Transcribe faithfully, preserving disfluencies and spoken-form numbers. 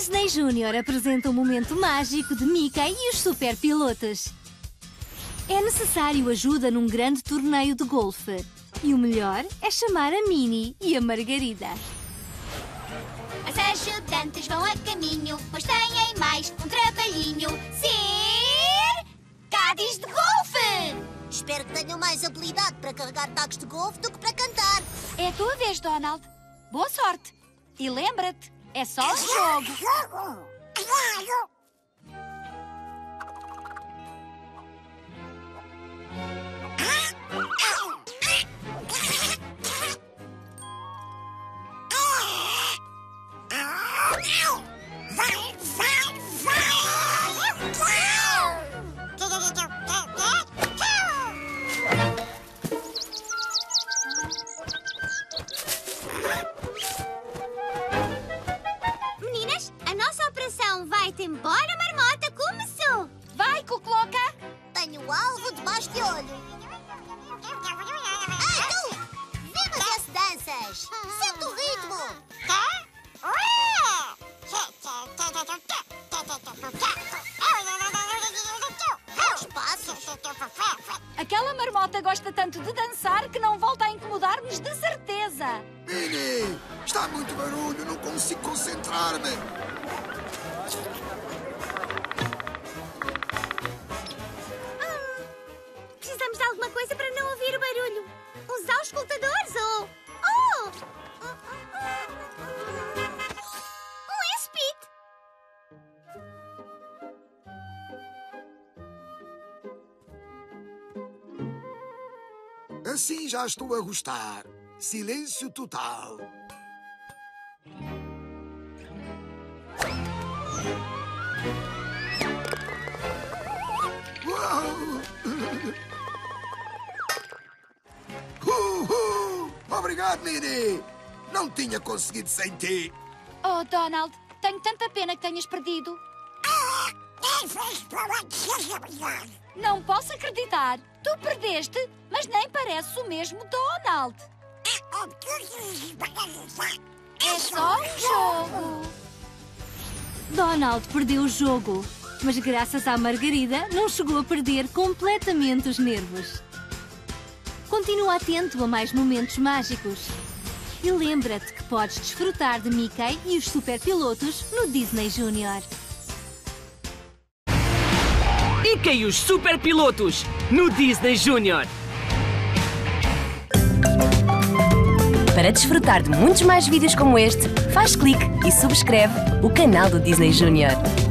Disney Junior apresenta o momento mágico de Mickey e os super pilotos. É necessário ajuda num grande torneio de golfe. E o melhor é chamar a Minnie e a Margarida. As ajudantes vão a caminho, pois têm mais um trabalhinho: ser cadis de golfe! Espero que tenham mais habilidade para carregar tacos de golfe do que para cantar. É a tua vez, Donald. Boa sorte. E lembra-te, é só um jogo. Meninas, a nossa operação Vai-te embora, marmota começou. Vai, Cucloca. Tenho o alvo debaixo de olho. Ah, tu! Vemos esse danças! Sente o ritmo! Os passos! Aquela marmota gosta tanto de dançar que não volta a incomodar-nos de certeza. Minnie, está muito barulho, não consigo concentrar-me. Precisamos de alguma coisa para não ouvir o barulho. Os auscultadores ou... Oh! Um speed. Assim já estou a gostar. Silêncio total. Uau! Uhul! Obrigado, Minnie! Não tinha conseguido sem ti. Oh, Donald, tenho tanta pena que tenhas perdido. Não posso acreditar. Tu perdeste, mas nem pareces o mesmo Donald. É só um jogo. Donald perdeu o jogo, mas graças à Margarida não chegou a perder completamente os nervos. Continua atento a mais momentos mágicos. E lembra-te que podes desfrutar de Mickey e os super pilotos no Disney Junior. Mickey e os super pilotos no Disney Junior. Para desfrutar de muitos mais vídeos como este, faz clique e subscreve o canal do Disney Junior.